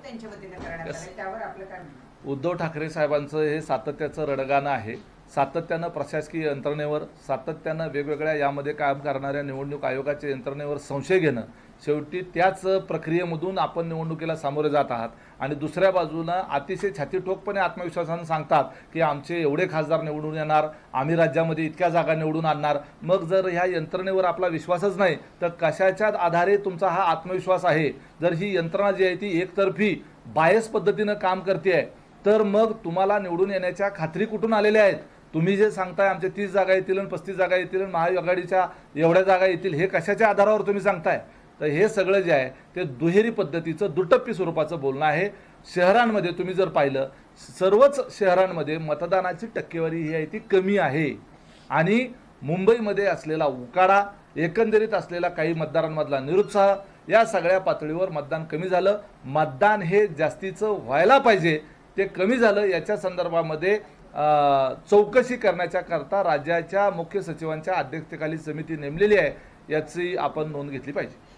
त्यांच्या वतीने करण्यात आले, त्यावर आपलं काय म्हणणं? उद्धव ठाकरे साहेबांचं हे सातत्याचं रडगाणं आहे. सातत्यानं प्रशासकीय यंत्रणेवर, सातत्यानं वेगवेगळ्या यामध्ये काम करणाऱ्या निवडणूक आयोगाच्या यंत्रणेवर संशय घेणं, शेवटी त्याच प्रक्रियेमधून आपण निवडणुकीला सामोरे जात आहात. आणि दुसऱ्या बाजूनं अतिशय छातीठोकपणे आत्मविश्वासानं सांगतात की आमचे एवढे खासदार निवडून येणार, आम्ही राज्यामध्ये इतक्या जागा निवडून आणणार. मग जर ह्या यंत्रणेवर आपला विश्वासच नाही तर कशाच्या आधारे तुमचा हा आत्मविश्वास आहे? जर ही यंत्रणा जी आहे ती एकतर्फी बायस पद्धतीनं काम करते तर मग तुम्हाला निवडून येण्याच्या खात्री कुठून आलेल्या आहेत? तुम्ही जे सांगताय आमचे 30 जागा येतील आणि 35 जागा येतील आणि महाआघाडीच्या एवढ्या जागा येतील, हे कशाच्या आधारावर तुम्ही सांगताय? तर हे सगळं जे आहे ते दुहेरी पद्धतीचं दुटप्पी स्वरूपाचं बोलणं आहे. शहरांमध्ये तुम्ही जर पाहिलं, सर्वच शहरांमध्ये मतदानाची टक्केवारी ही आहे ती कमी आहे. आणि मुंबईमध्ये असलेला उकाडा, एकंदरीत असलेला काही मतदारांमधला निरुत्साह, या सगळ्या पातळीवर मतदान कमी झालं. मतदान हे जास्तीचं व्हायला पाहिजे, ते कमी झालं. याच्या संदर्भामध्ये चौकशी करण्याच्या करता राज्याच्या मुख्य सचिवांच्या अध्यक्षतेखाली समिती नेमलेली आहे, याची आपण नोंद घेतली पाहिजे.